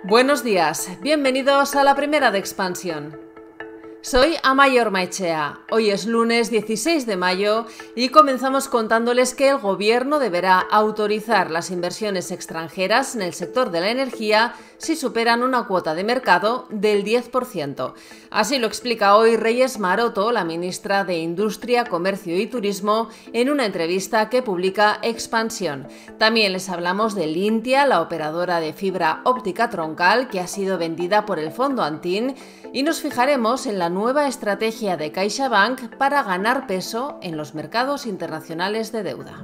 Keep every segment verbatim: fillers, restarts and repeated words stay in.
Buenos días, bienvenidos a la primera de Expansión. Soy Amaia Ormaechea. Hoy es lunes dieciséis de mayo y comenzamos contándoles que el Gobierno deberá autorizar las inversiones extranjeras en el sector de la energía si superan una cuota de mercado del diez por ciento. Así lo explica hoy Reyes Maroto, la ministra de Industria, Comercio y Turismo, en una entrevista que publica Expansión. También les hablamos de Lintia, la operadora de fibra óptica troncal que ha sido vendida por el Fondo Antin, y nos fijaremos en la nueva estrategia de CaixaBank para ganar peso en los mercados internacionales de deuda.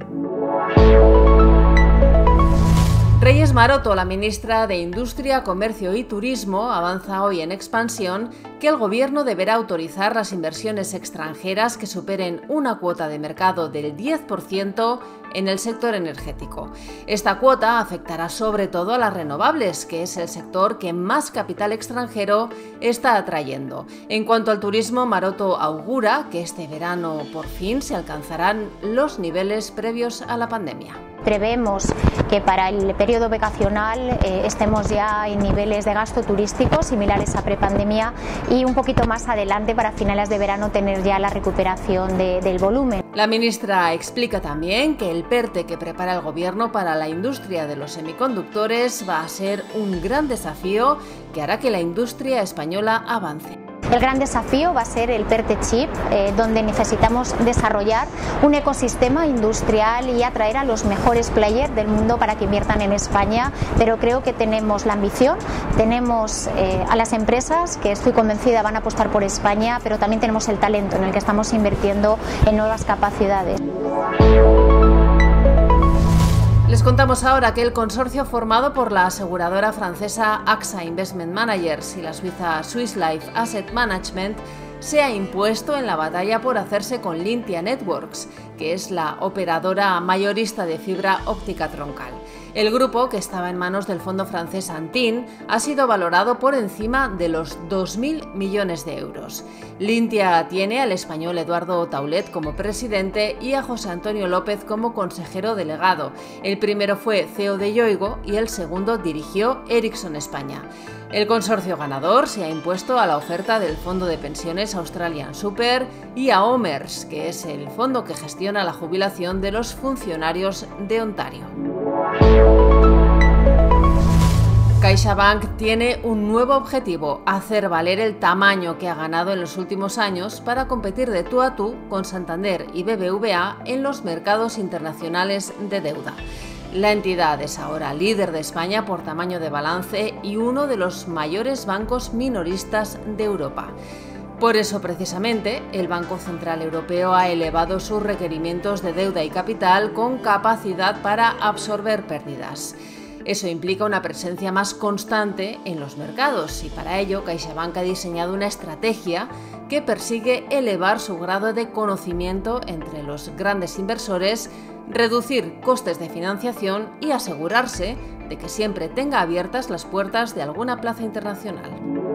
Reyes Maroto, la ministra de Industria, Comercio y Turismo, avanza hoy en Expansión que el Gobierno deberá autorizar las inversiones extranjeras que superen una cuota de mercado del diez por ciento en el sector energético. Esta cuota afectará sobre todo a las renovables, que es el sector que más capital extranjero está atrayendo. En cuanto al turismo, Maroto augura que este verano por fin se alcanzarán los niveles previos a la pandemia. Prevemos que para el periodo vacacional eh, estemos ya en niveles de gasto turístico similares a prepandemia y un poquito más adelante, para finales de verano, tener ya la recuperación de, del volumen. La ministra explica también que el PERTE que prepara el Gobierno para la industria de los semiconductores va a ser un gran desafío que hará que la industria española avance. El gran desafío va a ser el PERTE Chip, eh, donde necesitamos desarrollar un ecosistema industrial y atraer a los mejores players del mundo para que inviertan en España, pero creo que tenemos la ambición, tenemos eh, a las empresas que estoy convencida van a apostar por España, pero también tenemos el talento en el que estamos invirtiendo en nuevas capacidades. Les contamos ahora que el consorcio formado por la aseguradora francesa AXA Investment Managers y la suiza Swiss Life Asset Management se ha impuesto en la batalla por hacerse con Lintia Networks, que es la operadora mayorista de fibra óptica troncal. El grupo, que estaba en manos del fondo francés Antin, ha sido valorado por encima de los dos mil millones de euros. Lintia tiene al español Eduardo Taulet como presidente y a José Antonio López como consejero delegado. El primero fue C E O de Yoigo y el segundo dirigió Ericsson España. El consorcio ganador se ha impuesto a la oferta del fondo de pensiones Australian Super y a Omers, que es el fondo que gestiona la jubilación de los funcionarios de Ontario. CaixaBank tiene un nuevo objetivo: hacer valer el tamaño que ha ganado en los últimos años para competir de tú a tú con Santander y B B V A en los mercados internacionales de deuda. La entidad es ahora líder de España por tamaño de balance y uno de los mayores bancos minoristas de Europa. Por eso, precisamente, el Banco Central Europeo ha elevado sus requerimientos de deuda y capital con capacidad para absorber pérdidas. Eso implica una presencia más constante en los mercados y para ello CaixaBank ha diseñado una estrategia que persigue elevar su grado de conocimiento entre los grandes inversores, reducir costes de financiación y asegurarse de que siempre tenga abiertas las puertas de alguna plaza internacional.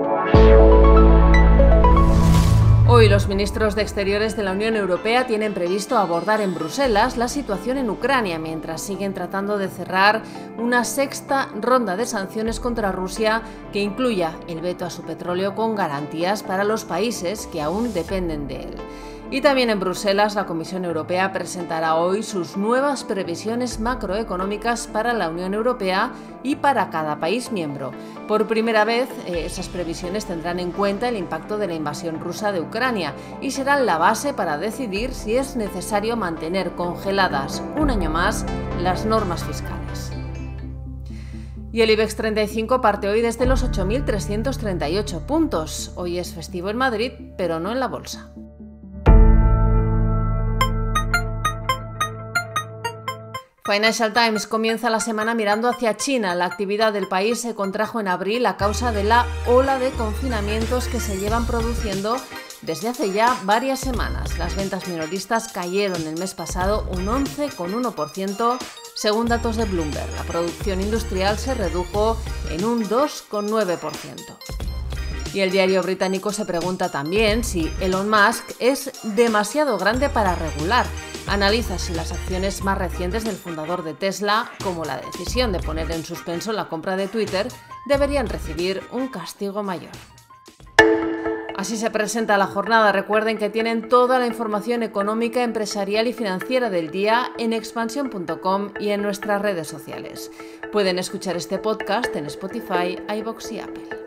Hoy los ministros de Exteriores de la Unión Europea tienen previsto abordar en Bruselas la situación en Ucrania, mientras siguen tratando de cerrar una sexta ronda de sanciones contra Rusia que incluya el veto a su petróleo con garantías para los países que aún dependen de él. Y también en Bruselas, la Comisión Europea presentará hoy sus nuevas previsiones macroeconómicas para la Unión Europea y para cada país miembro. Por primera vez, eh, esas previsiones tendrán en cuenta el impacto de la invasión rusa de Ucrania y serán la base para decidir si es necesario mantener congeladas un año más las normas fiscales. Y el IBEX treinta y cinco parte hoy desde los ocho mil trescientos treinta y ocho puntos. Hoy es festivo en Madrid, pero no en la bolsa. Financial Times comienza la semana mirando hacia China. La actividad del país se contrajo en abril a causa de la ola de confinamientos que se llevan produciendo desde hace ya varias semanas. Las ventas minoristas cayeron el mes pasado un once coma uno por ciento según datos de Bloomberg. La producción industrial se redujo en un dos coma nueve por ciento. Y el diario británico se pregunta también si Elon Musk es demasiado grande para regular. Analiza si las acciones más recientes del fundador de Tesla, como la decisión de poner en suspenso la compra de Twitter, deberían recibir un castigo mayor. Así se presenta la jornada. Recuerden que tienen toda la información económica, empresarial y financiera del día en expansión punto com y en nuestras redes sociales. Pueden escuchar este podcast en Spotify, iVoox y Apple.